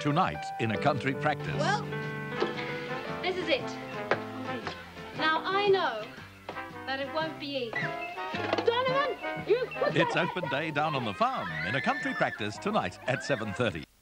tonight in A Country Practice. Well, this is it. Now I know that it won't be easy. Donovan, you put It's open day down on the farm in A Country Practice tonight at 7:30.